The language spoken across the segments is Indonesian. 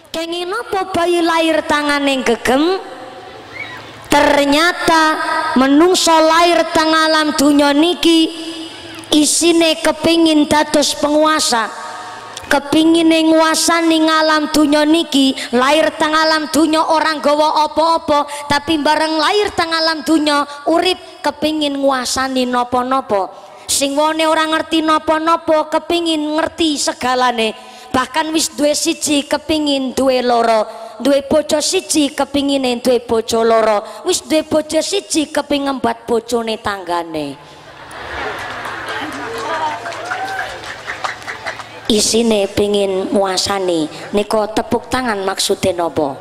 Kenging napa bayi lahir tangane gegem? Ternyata menungso lahir teng alam dunya niki isine kepingin dados penguasa, kepingin nguasani alam dunya niki. Lahir teng alam dunya orang gawa apa-apa, tapi bareng lahir teng alam dunya urip kepingin nguasani napa-napa. Sing wone ora ngerti napa-napa kepingin ngerti segalane. Bahkan wis duwe siji kepingin duwe loro, duwe bojo siji kepingine duwe bojo loro, wis duwe bojo siji kepingin ngembat bojone tanggane. Isine pengin nguasani. Niko tepuk tangan maksudnya nopo?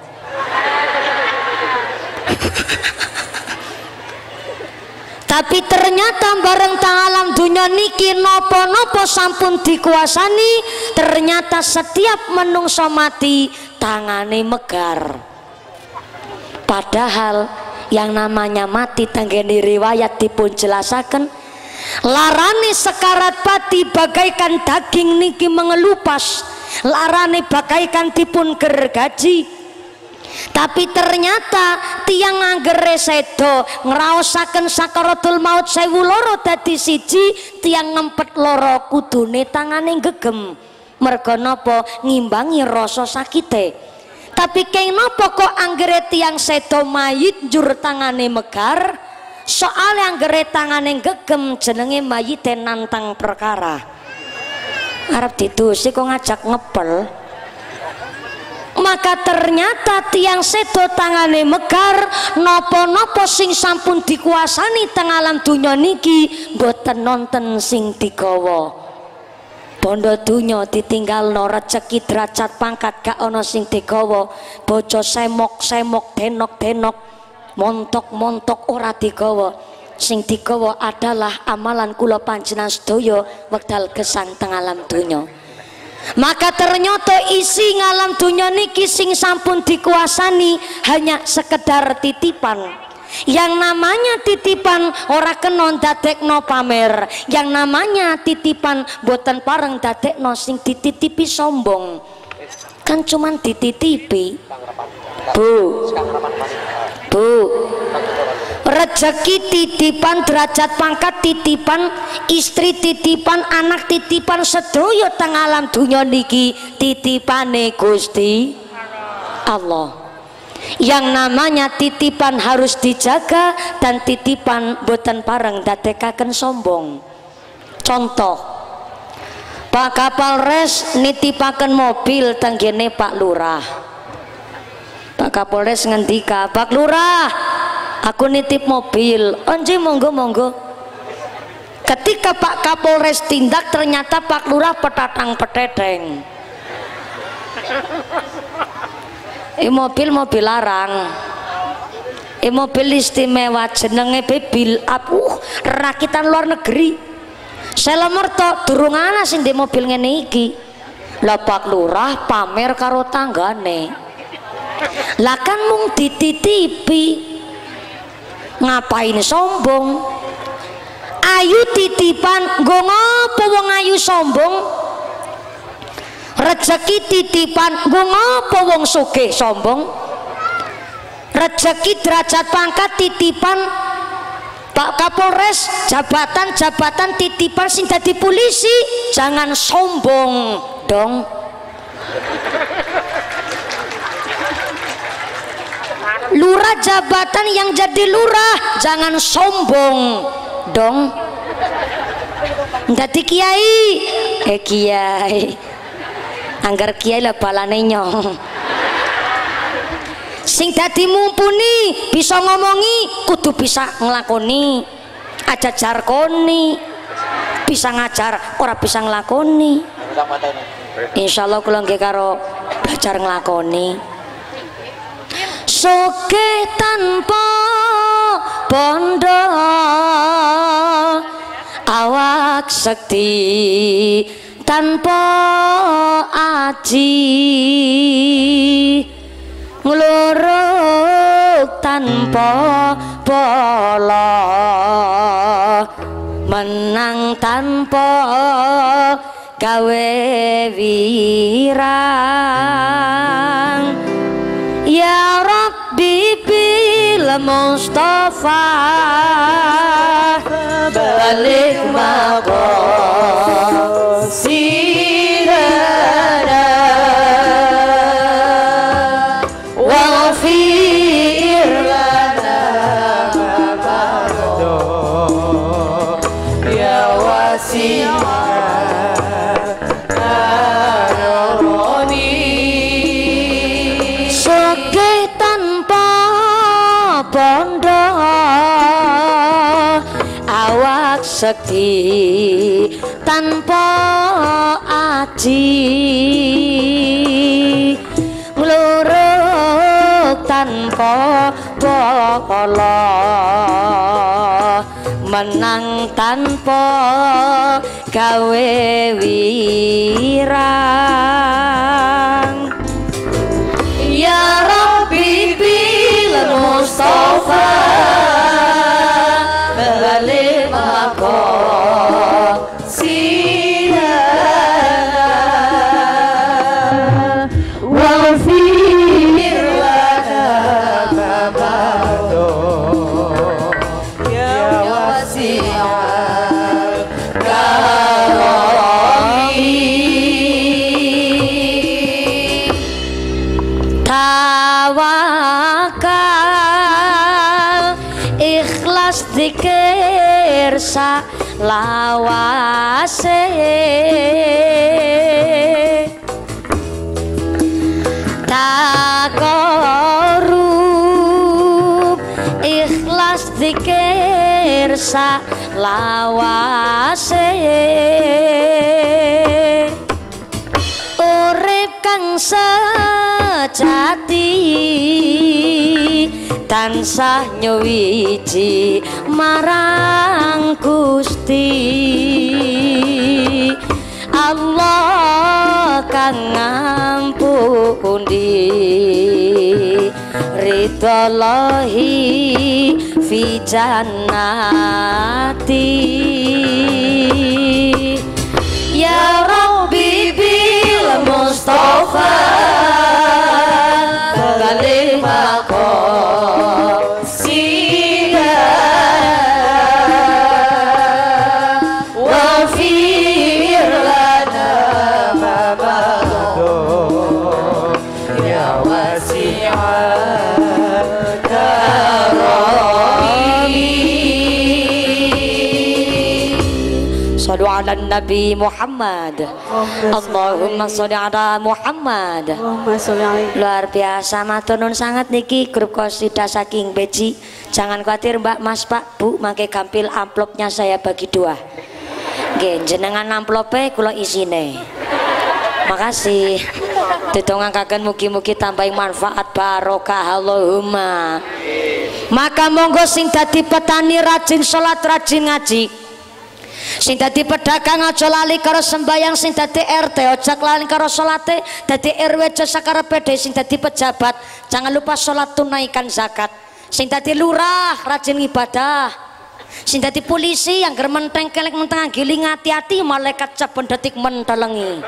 Tapi ternyata bareng tang alam dunya niki nopo-nopo sampun dikuasani. Ternyata setiap menungso mati tangane megar. Padahal yang namanya mati tanggane riwayat dipun jelasaken larane sekarat pati bagaikan daging niki mengelupas, larane bagaikan dipun gergaji. Tapi ternyata tiang anggere sedo ngraosaken sakaratul maut 1000 loro dadi siji, tiang ngempet loro kudune tangane gegem. Merga napa? Ngimbangi rasa sakite. Tapi keng napa kok anggere tiang sedo mayit njur tangane megar? Soale anggere tangane gegem jenenge mayite nantang perkara. Arep didusi kok ngajak ngepel. Maka ternyata tiang sedo tangane megar, nopo-nopo sing sampun dikuasani teng alam dunya niki mboten nonton sing digawa. Bondo dunya ditinggalno, rezeki derajat pangkat gak ana sing digawa. Bojo semok-semok denok-denok, montok-montok ora digawa. Sing digawa adalah amalan kula panjenengan sedaya wekdal gesang teng alam dunya. Maka ternyata isi ngalam dunia niki sing sampun dikuasani hanya sekedar titipan. Yang namanya titipan ora kena dadekno pamer. Yang namanya titipan boten pareng dadekno sing dititipi sombong. Kan cuman dititipi. Bu, rezeki titipan, derajat pangkat titipan, istri titipan, anak titipan, sedaya teng alam dunya niki titipane Gusti Allah. Yang namanya titipan harus dijaga dan titipan boten pareng dadekaken sombong. Contoh, Pak Kapolres nitipaken mobil tenggene Pak Lurah. Pak Kapolres ngendika, Pak Lurah, aku nitip mobil. Onje monggo-monggo. Ketika Pak Kapolres tindak, ternyata Pak Lurah petatang petedeng. Mobil larang. Mobil istimewa jenenge Bebil up. Rakitan luar negeri. Selomor tok durung ana sing ndek mobil ngene iki. Lah Pak Lurah pamer karo tanggane. Lah kan mung dititipi. Ngapain sombong? Ayu titipan, nggo ngopo wong ayu sombong? Rezeki titipan, nggo ngopo wong sugih sombong? Rezeki derajat pangkat titipan, Pak Kapolres jabatan titipan sing dadi polisi, jangan sombong dong. Lurah jabatan yang jadi lurah, jangan sombong dong. Dadi kiai, kiai. Anggar kiai lah balane nyong. Sing dadi mumpuni, bisa ngomongi, kudu bisa nglakoni. Aja jarkoni. Bisa ngajar, ora bisa nglakoni. Insyaallah kula nggih karo belajar nglakoni. Sugih tanpa bondo, awak sekti tanpa aji, ngluruk tanpa bola, menang tanpa gawe wirang. Mustafa balik maqasidana waghfir lana ya wasi'aroni sugih tanpa bondo awak sekti tanpa aji ngluruk tanpa pola menang tanpa gawe wirang ya Rabbi bil Mustafa balik maqasidana waghfir lana ma ba'du ya wasi'al karami tawakal ikhlas zikir salawase takorub ikhlas zikir salawase urip kang sejati tansah nyuwiji marang Gusti Allah kang ngampuni ridhollahi fi jannati ya Rabbi bil Mustafa balik maqasidana waghfir lana ma ba'du ya wasi'al karami Sallu ala Nabi Muhammad Allahumma sholli ala Muhammad. Luar biasa matur nuwun sangat niki grup qasidah saking Beji. Jangan khawatir Mbak, Mas, Pak, Bu, mangke gampil amplopnya saya bagi dua. Nggih, jenengan amplope kula isine. Makasih. Ditongakaken mugi-mugi tambahi manfaat barokah Allahumma. Maka monggo sing dadi petani rajin salat rajin ngaji. Sing dadi pedagang aja lali karo sembayang, sing dadi RT aja lali karo salate, dadi RW aja sakarepe dhewe, sing dadi pejabat jangan lupa salat tunaikan zakat, sing dadi lurah rajin ibadah, sing dadi polisi yang germenteng kelek menteng giling hati-hati malaikat saben detik mentelengi.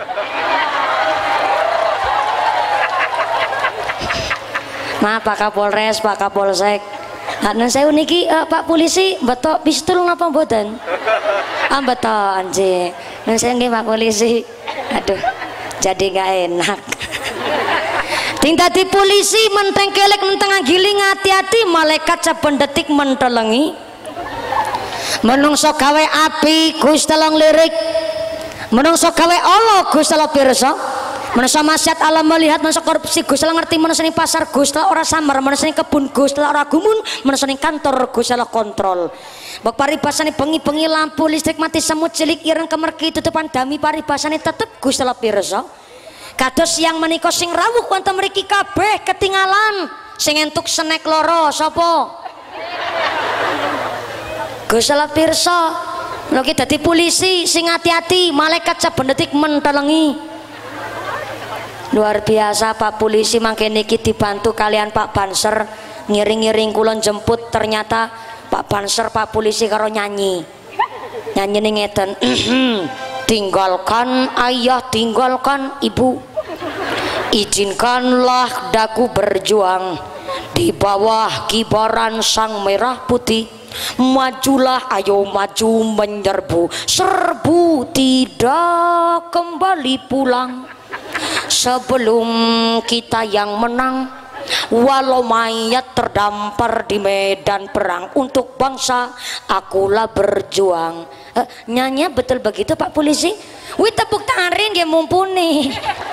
Maaf Pak Kapolres, Pak Kapolsek. Nah, saya niki Pak polisi betul pistol napa mboten? Betul anjing. Nah, saya nggih Pak polisi. Aduh, jadi nggak enak. Ting tadi polisi menteng kelek menteng giling hati-hati malaikat saben detik mentelengi. Menungso gawe api Gusti Allah lirik. Menungso gawe Allah Gusti Allah pirsa. Manusia maksiat Allah melihat, manusia korupsi Gusti Allah ngerti, manusia ning pasar Gusti Allah ora samar, manusia ning kebun Gusti Allah ora gumun, manusia ning kantor Gusti Allah kontrol. Mbok paribasane bengi-bengi lampu listrik mati semut cilik ireng kemerki tutupan dami paribasane tetep Gusti Allah pirsa. Kados yang menika sing rawuh wonten mriki kabeh ketinggalan, sing entuk snack loro sapa? Gusti Allah pirsa. Lha ki dadi polisi sing hati-hati, malaikat saben detik mentelengi. Luar biasa Pak polisi mangke niki dibantu kalian Pak Banser ngiring-ngiring kulon jemput, ternyata Pak Banser Pak polisi karo nyanyi ning ngeten. Tinggalkan ayah, tinggalkan ibu, izinkanlah daku berjuang Di bawah kibaran sang merah putih, majulah ayo maju menyerbu, serbu tidak kembali pulang sebelum kita yang menang. Walau mayat terdampar di medan perang, untuk bangsa akulah berjuang. Nyanyi betul begitu Pak Polisi? Wih, tepuk tangan rin dia mumpuni.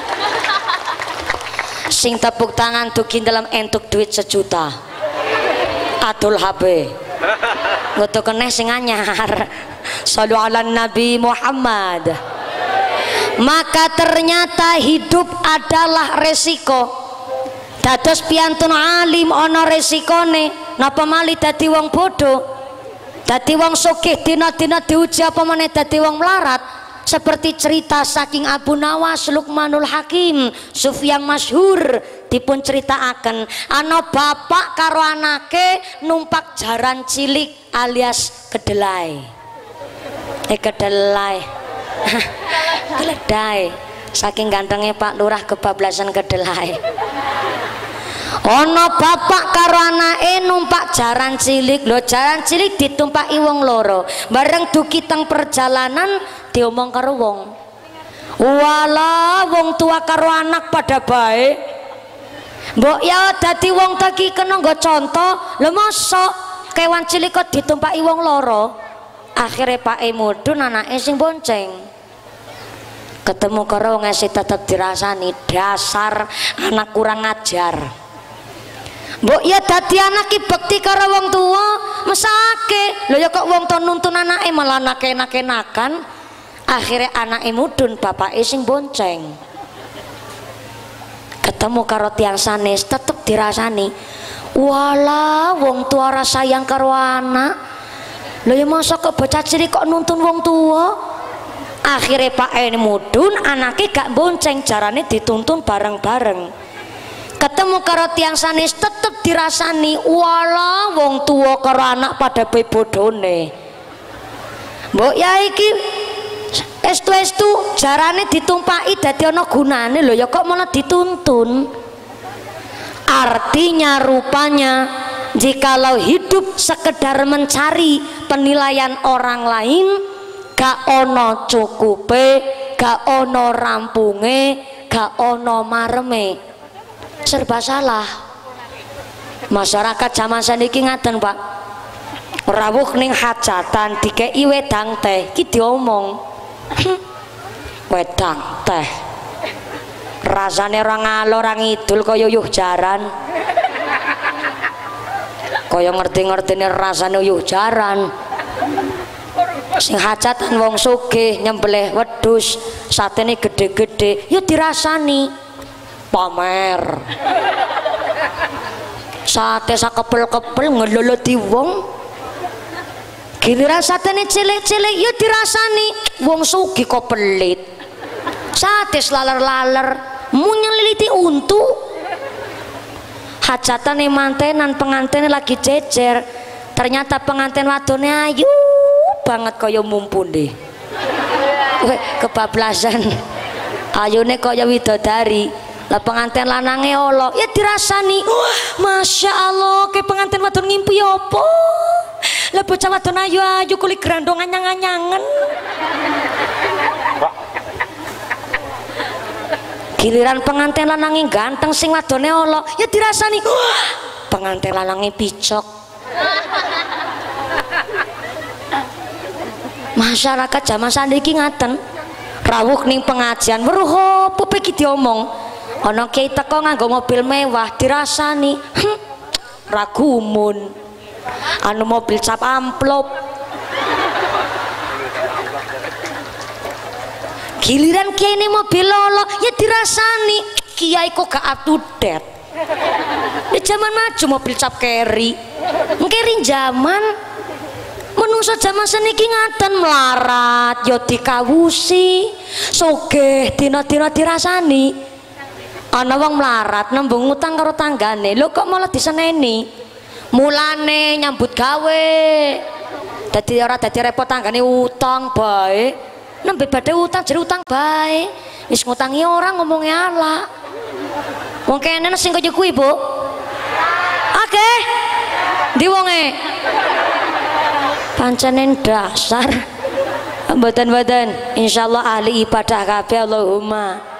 Sing tepuk tangan tukin dalam entuk duit 1 juta. Atul HB. Ngoto keneh sing anyar. Shallu ala Nabi Muhammad. Maka ternyata hidup adalah resiko. Dados piantun alim ana resikone, napa malih dadi wong bodoh, dadi wong sugih dina-dina diuji apa meneh dadi wong melarat. Seperti cerita saking Abu Nawas Luqmanul Hakim Sufyan masyhur dipun critakaken, ana bapak karo anake numpak jaran cilik alias kedelai. Kedelai. Keledai. Saking gantengnya Pak Lurah kebablasan kedelai. Ono bapak karo anake numpak jaran cilik. Lho, jaran cilik ditumpaki wong loro. Bareng dugi teng perjalanan diomong karo wong. Walah, wong tua karo anak pada baik. Mbok ya dadi wong taki kena nggo contoh. Lho mosok kewan cilik kok ditumpaki wong loro. Akhirnya Pak mudhun anake sing bonceng. Ketemu karo wong esih tetep dirasani, dasar anak kurang ajar. Mbok ya dadi anak ki bekti karo wong tua mesake. Lho ya kok wong tuwa nuntun anake malah enak-enakan. Akhirnya anake mudhun bapake sing bonceng. Ketemu karo tiang sanes tetep dirasani. Walah, wong tua ora sayang karo anak. Lho ya masa kok bocah cilik kok nuntun wong tua. Akhirnya Pak mudhun anake gak bonceng, jarane dituntun bareng-bareng. Ketemu karo tiang sanes tetep dirasani. Walah, wong tua karo anak pada bodone. Mbok ya iki estu-estu jarane ditumpaki dadi ana gunane lho ya kok malah dituntun. Artinya rupanya jikalau hidup sekedar mencari penilaian orang lain, gak ono cukupe, gak ono rampunge, gak ono mareme, serba salah. Masyarakat zaman saniki ngaten Pak, rawuh ning hajatan dikei wedang teh ki diomong wedang teh rasane ora ngalor ora ngidul kaya uyuh jaran, kaya ngerti-ngertine rasane uyuh jaran. Sing hajatan wong sugih nyembelih wedhus satene gede-gede ya dirasani pamer. Sate sakepel-kepel ngeloloti wong, giliran satene cilik-cilik ya dirasani wong sugih kok pelit. Sate laler-laler munyeliti untu. Hajatane mantenan pengantene lagi jejer, ternyata pengantin wadone ayu banget kaya mumpuni. Kebablasan ayune kaya widodari. Lah pengantin lanange olo ya dirasani. Wah, Masya Allah, ke pengantin wadon ngimpi apa? Lah bocah wadon ayu-ayu kulit grandong anyang-anyangen. Giliran pengantin lanange ganteng sing wadone olo ya dirasani. Wah, pengantin lanange picok. Masyarakat zaman saniki ngaten. Rawuh ning pengajian weruh opo iki diomong. Ana kiai teko nganggo mobil mewah dirasani. Ragumun. Anu mobil cap amplop. Giliran kiai ini mobil lolo ya dirasani. Kiai kok gak up-to-date. Di zaman maju mobil cap carry. Carry zaman menungso zaman seniki ngaten melarat ya dikawusi, sugih dina-dina dirasani. Ana wong melarat nembung utang karo tanggane, lho kok malah diseneni. Mulane nyambut gawe. Dadi ora dadi repot tanggane utang bae. Nembe badhe utang jare utang bae. Wis ngutangi ora ngomongnya ala. Wong kene sing kaya kuwi, Bu. Ndi wonge? Pancenen dasar. Mboten-mboten, insyaallah ahli ibadah kabeh Allahumma.